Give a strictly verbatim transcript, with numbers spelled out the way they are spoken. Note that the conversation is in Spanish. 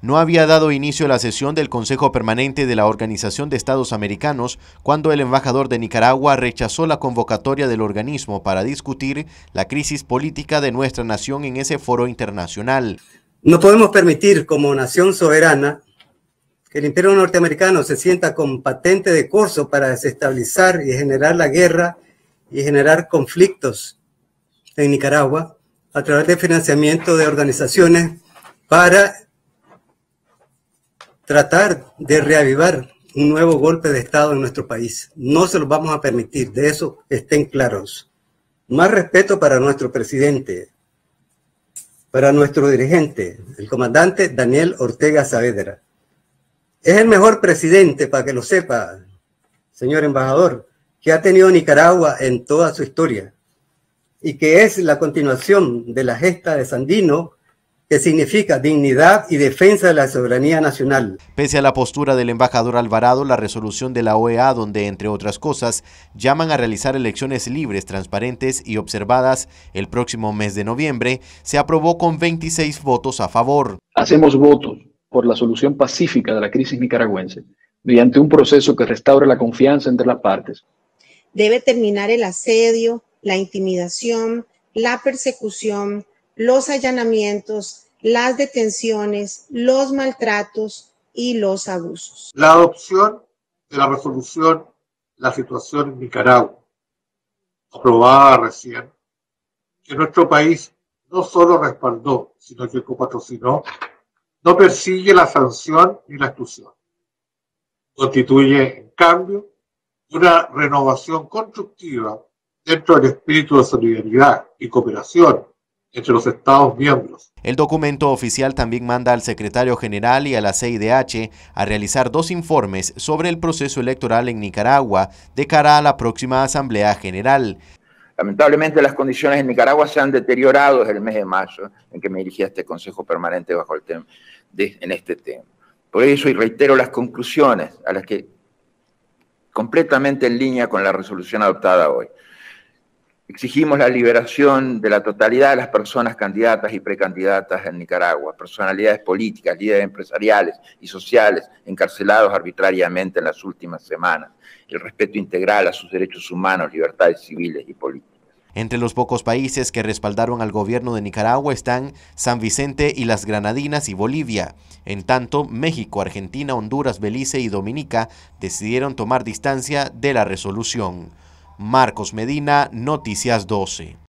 No había dado inicio a la sesión del Consejo Permanente de la Organización de Estados Americanos cuando el embajador de Nicaragua rechazó la convocatoria del organismo para discutir la crisis política de nuestra nación en ese foro internacional. No podemos permitir, como nación soberana, que el imperio norteamericano se sienta con patente de corso para desestabilizar y generar la guerra y generar conflictos en Nicaragua a través de financiamiento de organizaciones para tratar de reavivar un nuevo golpe de Estado en nuestro país. No se lo vamos a permitir, de eso estén claros. Más respeto para nuestro presidente, para nuestro dirigente, el comandante Daniel Ortega Saavedra. Es el mejor presidente, para que lo sepa, señor embajador, que ha tenido Nicaragua en toda su historia y que es la continuación de la gesta de Sandino, que significa dignidad y defensa de la soberanía nacional. Pese a la postura del embajador Alvarado, la resolución de la O E A, donde, entre otras cosas, llaman a realizar elecciones libres, transparentes y observadas el próximo mes de noviembre, se aprobó con veintiséis votos a favor. Hacemos votos por la solución pacífica de la crisis nicaragüense, mediante un proceso que restaure la confianza entre las partes. Debe terminar el asedio, la intimidación, la persecución, los allanamientos, las detenciones, los maltratos y los abusos. La adopción de la resolución La situación en Nicaragua, aprobada recién, que nuestro país no solo respaldó, sino que copatrocinó, no persigue la sanción ni la exclusión. Constituye, en cambio, una renovación constructiva dentro del espíritu de solidaridad y cooperación entre los Estados miembros. El documento oficial también manda al secretario general y a la C I D H a realizar dos informes sobre el proceso electoral en Nicaragua de cara a la próxima Asamblea General. Lamentablemente las condiciones en Nicaragua se han deteriorado desde el mes de mayo, en que me dirigí a este Consejo Permanente bajo el tema de, en este tema. Por eso, y reitero las conclusiones a las que completamente en línea con la resolución adoptada hoy. Exigimos la liberación de la totalidad de las personas candidatas y precandidatas en Nicaragua, personalidades políticas, líderes empresariales y sociales encarcelados arbitrariamente en las últimas semanas, el respeto integral a sus derechos humanos, libertades civiles y políticas. Entre los pocos países que respaldaron al gobierno de Nicaragua están San Vicente y las Granadinas y Bolivia. En tanto, México, Argentina, Honduras, Belice y Dominica decidieron tomar distancia de la resolución. Marcos Medina, Noticias doce.